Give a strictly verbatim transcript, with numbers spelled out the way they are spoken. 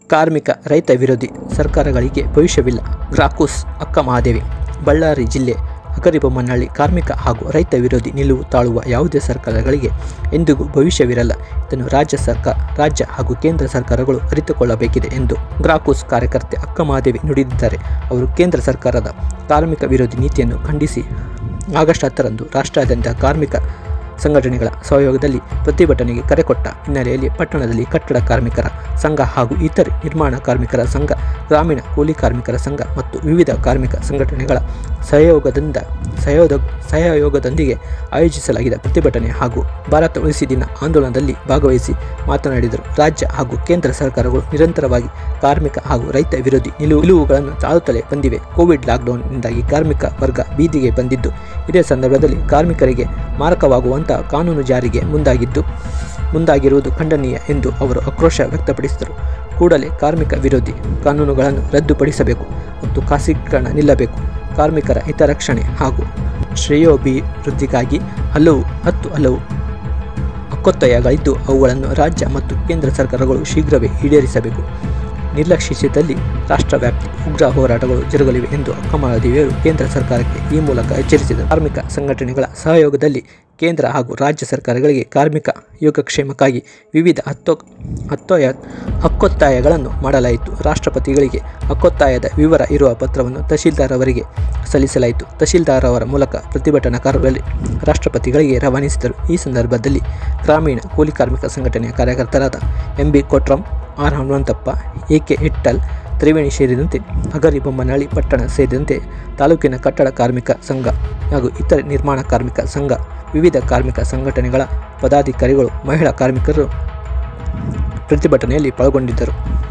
ಕಾರ್ಮಿಕ ರೈತ ವಿರೋಧಿ ಸರ್ಕಾರಗಳಿಗೆ ಭವಿಷ್ಯವಿಲ್ಲ. ಗ್ರಾಕೂಸ್ ಅಕ್ಕ ಮಹಾದೇವಿ. ಬಳ್ಳಾರಿ ಜಿಲ್ಲೆ ಹಗರಿಬೊಮ್ಮನಹಳ್ಳಿ. ಕಾರ್ಮಿಕ ಹಾಗೂ ರೈತ ವಿರೋಧಿ ನಿಲುವು ತಾಳುವ ಯಾವುದೇ ಸರ್ಕಾರಗಳಿಗೆ ಎಂದಿಗೂ ಭವಿಷ್ಯವಿರಲ್ಲ. ಇದನ್ನು ರಾಜ್ಯ ಸರ್ಕಾರ ರಾಜ್ಯ ಹಾಗೂ ಕೇಂದ್ರ ಸರ್ಕಾರಗಳು ಅರಿತುಕೊಳ್ಳಬೇಕಿದೆ ಎಂದು ಗ್ರಾಕೂಸ್ ಕಾರ್ಯಕರ್ತೆ ಅಕ್ಕ ಮಹಾದೇವಿ ನುಡಿದಿದ್ದಾರೆ. ಅವರು ಕೇಂದ್ರ ಸರ್ಕಾರದ ಕಾರ್ಮಿಕ ವಿರೋಧಿ ನೀತಿಯನ್ನು ಖಂಡಿಸಿ ಆಗಸ್ಟ್ ಹತ್ತರಂದು ರಾಷ್ಟ್ರಾದ್ಯಂತ ಕಾರ್ಮಿಕ ಸಂಘಟನೆಗಳ ಸಹಯೋಗದಲ್ಲಿ ಪ್ರತಿಭಟನೆಗೆ ಕರೆ ಕೊಟ್ಟ ಹಿನ್ನೆಲೆಯಲ್ಲಿ ಪಟ್ಟಣದಲ್ಲಿ ಕಟ್ಟಡ ಕಾರ್ಮಿಕರ ಸಂಘ ಹಾಗೂ ಇತರೆ ನಿರ್ಮಾಣ ಕಾರ್ಮಿಕರ ಸಂಘ, ಗ್ರಾಮೀಣ ಕೂಲಿ ಕಾರ್ಮಿಕರ ಸಂಘ ಮತ್ತು ವಿವಿಧ ಕಾರ್ಮಿಕ ಸಂಘಟನೆಗಳ ಸಹಯೋಗದಿಂದ ಸಹಯೋಗ ಸಹಯೋಗದೊಂದಿಗೆ ಆಯೋಜಿಸಲಾಗಿದ್ದ ಪ್ರತಿಭಟನೆ ಹಾಗೂ ಭಾರತ ಉಳಿಸಿ ದಿನ ಆಂದೋಲನದಲ್ಲಿ ಭಾಗವಹಿಸಿ ಮಾತನಾಡಿದರು. ರಾಜ್ಯ ಹಾಗೂ ಕೇಂದ್ರ ಸರ್ಕಾರಗಳು ನಿರಂತರವಾಗಿ ಕಾರ್ಮಿಕ ಹಾಗೂ ರೈತ ವಿರೋಧಿ ನಿಲುವು ನಿಲುವುಗಳನ್ನು ತಾಳುತ್ತಲೇ ಬಂದಿವೆ. ಕೋವಿಡ್ ಲಾಕ್ಡೌನ್ನಿಂದಾಗಿ ಕಾರ್ಮಿಕ ವರ್ಗ ಬೀದಿಗೆ ಬಂದಿದ್ದು, ಇದೇ ಸಂದರ್ಭದಲ್ಲಿ ಕಾರ್ಮಿಕರಿಗೆ ಮಾರಕವಾಗುವಂತಹ ಕಾನೂನು ಜಾರಿಗೆ ಮುಂದಾಗಿದ್ದು ಮುಂದಾಗಿರುವುದು ಖಂಡನೀಯ ಎಂದು ಅವರು ಆಕ್ರೋಶ ವ್ಯಕ್ತಪಡಿಸಿದರು. ಕೂಡಲೇ ಕಾರ್ಮಿಕ ವಿರೋಧಿ ಕಾನೂನುಗಳನ್ನು ರದ್ದುಪಡಿಸಬೇಕು ಮತ್ತು ಖಾಸಗೀಕರಣ ನಿಲ್ಲಬೇಕು. ಕಾರ್ಮಿಕರ ಹಿತರಕ್ಷಣೆ ಹಾಗೂ ಶ್ರೇಯೋಭಿವೃದ್ಧಿಗಾಗಿ ಹಲವು ಹತ್ತು ಹಲವು ಹಕ್ಕೊತ್ತಾಯಗಳಿದ್ದು ಅವುಗಳನ್ನು ರಾಜ್ಯ ಮತ್ತು ಕೇಂದ್ರ ಸರ್ಕಾರಗಳು ಶೀಘ್ರವೇ ಈಡೇರಿಸಬೇಕು. ನಿರ್ಲಕ್ಷಿಸಿದಲ್ಲಿ ರಾಷ್ಟ್ರವ್ಯಾಪಿ ಉಗ್ರ ಹೋರಾಟಗಳು ಜರುಗಲಿವೆ ಎಂದು ಅಕ್ಕಮಹಾದೇವಿಯವರು ಕೇಂದ್ರ ಸರ್ಕಾರಕ್ಕೆ ಈ ಮೂಲಕ ಎಚ್ಚರಿಸಿದರು. ಕಾರ್ಮಿಕ ಸಂಘಟನೆಗಳ ಸಹಯೋಗದಲ್ಲಿ ಕೇಂದ್ರ ಹಾಗೂ ರಾಜ್ಯ ಸರ್ಕಾರಗಳಿಗೆ ಕಾರ್ಮಿಕ ಯೋಗಕ್ಷೇಮಕ್ಕಾಗಿ ವಿವಿಧ ಹತ್ತೊ ಹತ್ತೊಯ ಹಕ್ಕೊತ್ತಾಯಗಳನ್ನು ಮಾಡಲಾಯಿತು. ರಾಷ್ಟ್ರಪತಿಗಳಿಗೆ ಹಕ್ಕೊತ್ತಾಯದ ವಿವರ ಇರುವ ಪತ್ರವನ್ನು ತಹಶೀಲ್ದಾರ್ ಅವರಿಗೆ ಸಲ್ಲಿಸಲಾಯಿತು. ತಹಶೀಲ್ದಾರ್ ಅವರ ಮೂಲಕ ಪ್ರತಿಭಟನಾಕಾರರಲ್ಲಿ ರಾಷ್ಟ್ರಪತಿಗಳಿಗೆ ರವಾನಿಸಿದರು. ಈ ಸಂದರ್ಭದಲ್ಲಿ ಗ್ರಾಮೀಣ ಕೂಲಿ ಕಾರ್ಮಿಕ ಸಂಘಟನೆಯ ಕಾರ್ಯಕರ್ತರಾದ M B Kotram, R Hanumanthappa, A K Hittal, Triveni ಸೇರಿದಂತೆ ಹಗರಿಬೊಮ್ಮನಹಳ್ಳಿ ಪಟ್ಟಣ ಸೇರಿದಂತೆ ತಾಲೂಕಿನ ಕಟ್ಟಡ ಕಾರ್ಮಿಕ ಸಂಘ ಹಾಗೂ ಇತರೆ ನಿರ್ಮಾಣ ಕಾರ್ಮಿಕ ಸಂಘ, ವಿವಿಧ ಕಾರ್ಮಿಕ ಸಂಘಟನೆಗಳ ಪದಾಧಿಕಾರಿಗಳು, ಮಹಿಳಾ ಕಾರ್ಮಿಕರು ಪ್ರತಿಭಟನೆಯಲ್ಲಿ ಪಾಲ್ಗೊಂಡಿದ್ದರು.